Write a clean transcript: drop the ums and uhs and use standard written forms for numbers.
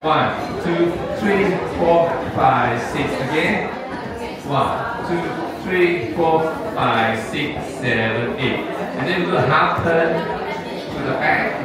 1, 2, 3, 4, 5, 6 again. 1, 2, 3, 4, 5, 6, 7, 8. And then we do a half turn to the back.